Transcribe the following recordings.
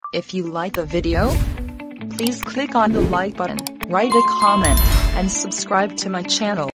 If you like the video, please click on the like button, write a comment, and subscribe to my channel.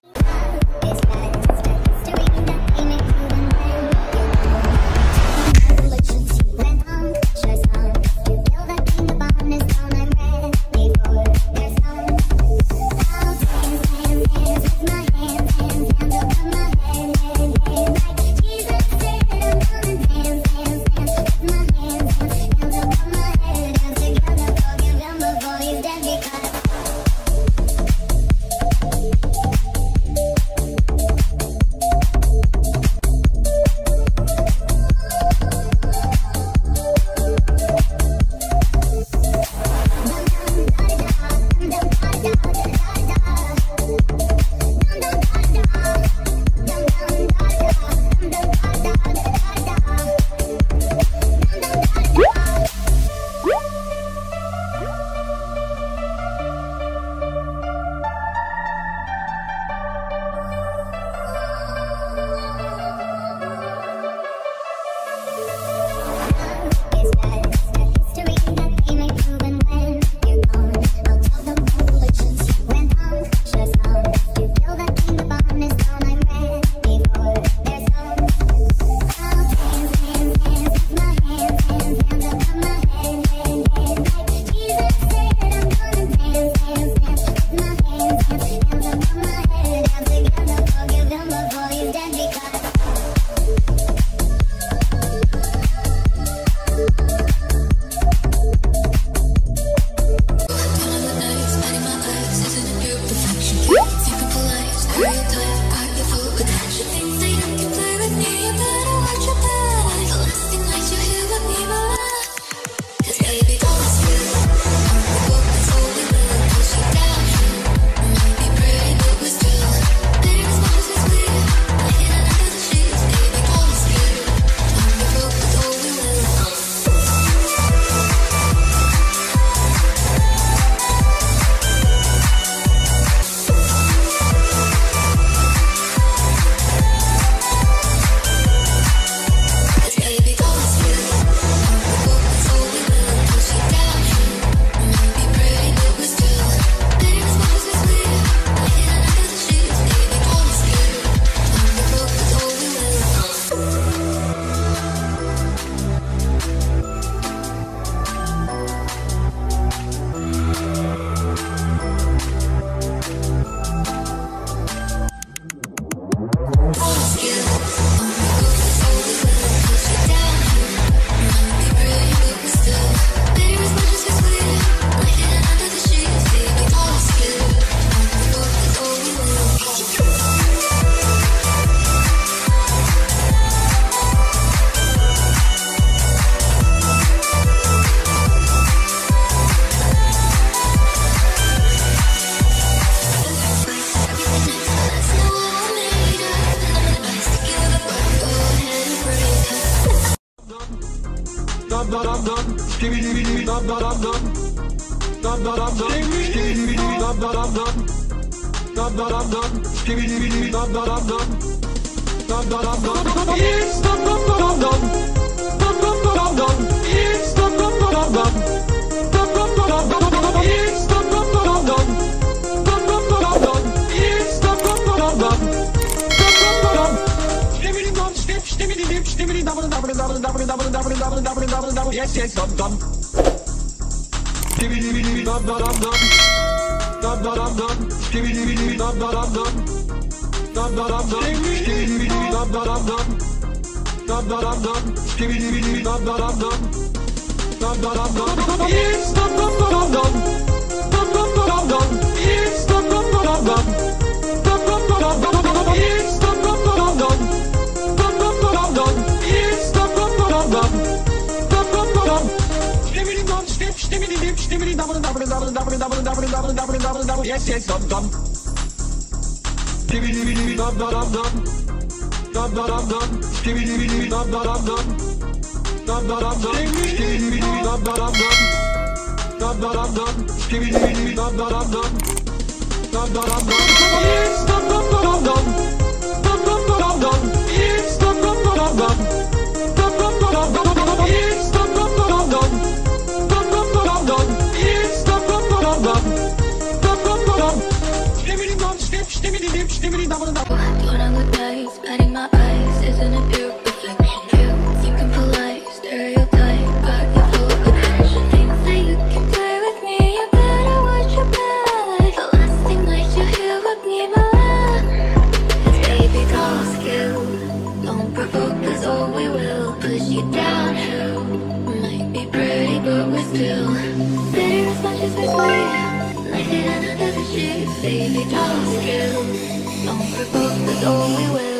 Don't I look nice? Patting my eyes, isn't it pure perfection? You thinking polite, stereotype, got you full of attention. Think that you can play with me, you better watch your back. The last thing that you hear would be my laugh. It's baby doll skill. Don't provoke, cause all we will push you downhill. Might be pretty, but we're still bitter as much as we're sweet. Like it under the sheets, baby doll skill. Don't provoke, cause all we will.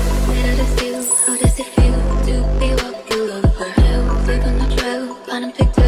How does it feel to be what you love? We're held, taking the trail, got him picked